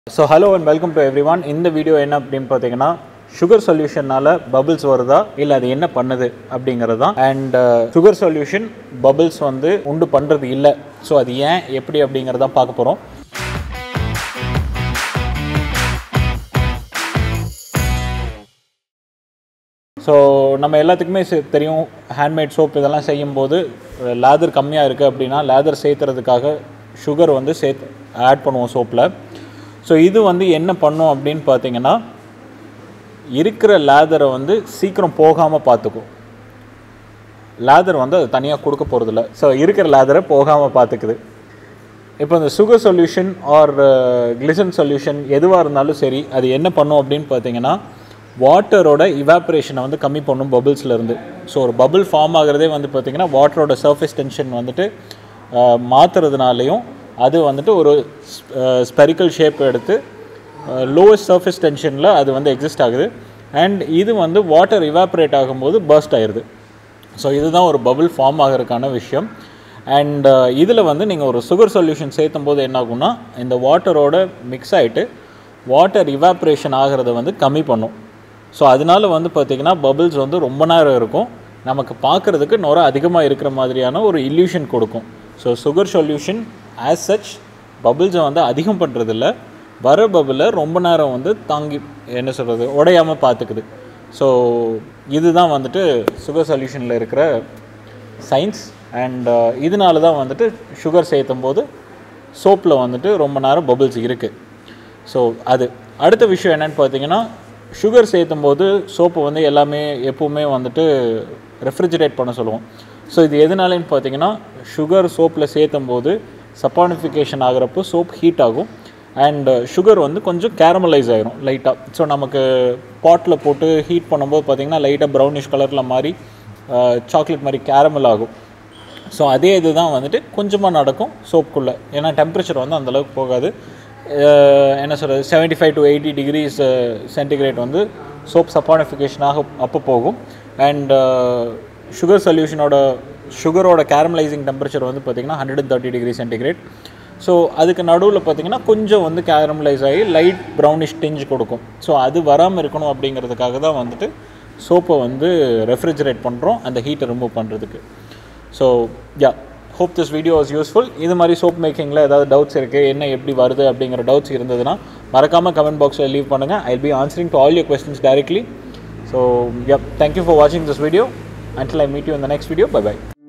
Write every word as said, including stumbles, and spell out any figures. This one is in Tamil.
So hello and welcome to everyone. In the video என்ன அப்படினு பாத்தீங்கன்னா sugar solutionனால bubbles வருதா இல்ல அது என்ன பண்ணுது அப்படிங்கறது தான். And uh, sugar solution bubbles வந்து உண்டு பண்றது இல்ல. So அது ஏன் எப்படி அப்படிங்கறத தான் பார்க்க போறோம். ஸோ நம்ம எல்லாத்துக்குமே தெரியும் ஹேண்ட்மேட் சோப் இதெல்லாம் செய்யும்போது லேதர் கம்மியாக இருக்குது அப்படின்னா லேதர் சேர்த்துறதுக்காக சுகர் வந்து சேர்த்து ஆட் பண்ணுவோம் சோப்பில். ஸோ இது வந்து என்ன பண்ணும் அப்படின்னு பார்த்தீங்கன்னா இருக்கிற லேதரை வந்து சீக்கிரம் போகாமல் பார்த்துக்கும். லேதர் வந்து அது தனியாக கொடுக்க போகிறதில்ல. ஸோ இருக்கிற லேதரை போகாமல் பார்த்துக்குது. இப்போ இந்த sugar solution or glycerin solution எதுவாக இருந்தாலும் சரி அது என்ன பண்ணும் அப்படின்னு பார்த்தீங்கன்னா வாட்டரோட இவாப்ரேஷனை வந்து கம்மி பண்ணும் பபிள்ஸ்லேருந்து. ஸோ ஒரு பபிள் ஃபார்ம் ஆகிறதே வந்து பார்த்திங்கன்னா வாட்டரோட சர்ஃபேஸ் டென்ஷன் வந்துட்டு மாற்றுறதுனாலையும் அது வந்துட்டு ஒரு ஸ்பெரிக்கல் ஷேப் எடுத்து லோவஸ்ட் சர்ஃபேஸ் டென்ஷனில் அது வந்து எக்ஸிஸ்ட் ஆகுது. அண்ட் இது வந்து வாட்டர் இவாப்ரேட் ஆகும்போது பர்ஸ்ட் ஆயிடுது. ஸோ இதுதான் ஒரு பபிள் ஃபார்ம் ஆகிறதுக்கான விஷயம். அண்ட் இதில் வந்து நீங்கள் ஒரு சுகர் சொல்யூஷன் சேர்த்தும் போது என்ன ஆகும்னா இந்த வாட்டரோட மிக்ஸ் ஆகிட்டு வாட்டர் இவாப்ரேஷன் ஆகிறத வந்து கம்மி பண்ணும். ஸோ அதனால வந்து பார்த்திங்கன்னா பபிள்ஸ் வந்து ரொம்ப நேரம் இருக்கும், நமக்கு பார்க்குறதுக்கு நுர அதிகமாக இருக்கிற மாதிரியான ஒரு இல்யூஷன் கொடுக்கும். So sugar solution as such பபிள்ஸை வந்து அதிகம் பண்ணுறதில்ல, வர பபிளை ரொம்ப நேரம் வந்து தாங்கி என்ன சொல்கிறது உடையாமல் பார்த்துக்குது. ஸோ இதுதான் வந்துட்டு சுகர் சொல்யூஷனில் இருக்கிற சயின்ஸ். அண்ட் இதனால தான் வந்துட்டு சுகர் சேர்த்தும் போது சோப்பில் வந்துட்டு ரொம்ப நேரம் பபிள்ஸ் இருக்குது. ஸோ அது அடுத்த விஷயம் என்னென்னு பார்த்தீங்கன்னா சுகர் சேர்த்தும் போது சோப்பு வந்து எல்லாமே எப்போவுமே வந்துட்டு ரெஃப்ரிஜரேட் பண்ண சொல்லுவோம். ஸோ இது எதனாலன்னு பார்த்தீங்கன்னா சுகர் சோப்பில் சேர்த்தும் போது சப்பானிஃபிகேஷன் ஆகிறப்போ சோப் ஹீட் ஆகும் அண்ட் சுகர் வந்து கொஞ்சம் கேரமலைஸ் ஆகிரும் லைட்டாக. ஸோ நமக்கு பாட்டில் போட்டு ஹீட் பண்ணும்போது பார்த்திங்கன்னா லைட்டாக ப்ரௌனிஷ் கலரில் மாதிரி சாக்லேட் மாதிரி கேரமல் ஆகும். ஸோ அதே இது தான் வந்துட்டு கொஞ்சமாக நடக்கும் சோப்புக்குள்ளே, ஏன்னா டெம்பரேச்சர் வந்து அந்தளவுக்கு போகாது. என்ன சொல்கிறது seventy five to eighty degrees centigrade வந்து சோப் சப்பானிஃபிகேஷனாக அப்போ போகும். அண்ட் சுகர் சொல்யூஷனோட சுகரோட கேரமலைசிங் டெம்பரேச்சர் வந்து பார்த்திங்கன்னா hundred and thirty degree centigrade. So அதுக்கு நடுவில் பார்த்திங்கன்னா கொஞ்சம் வந்து கேரமலைஸ் ஆகி லைட் ப்ரௌனிஷ் டிஞ்ச் கொடுக்கும். ஸோ அது வராமல் இருக்கணும் அப்படிங்கிறதுக்காக தான் வந்துட்டு சோப்பை வந்து ரெஃப்ரிஜரேட் பண்ணுறோம் அந்த ஹீட்டை ரிமூவ் பண்ணுறதுக்கு. So ya hope this video was useful. இது மாதிரி சோப் மேக்கிங்கில் ஏதாவது டவுட்ஸ் இருக்குது, என்ன எப்படி வருது அப்படிங்கிற டவுட்ஸ் இருந்ததுன்னா மறக்காமல் கமெண்ட் பாக்ஸில் லீவ் பண்ணுங்கள். I'll be answering to all your questions directly. So yeah, thank you for watching this video. Until I meet you in the next video, bye bye.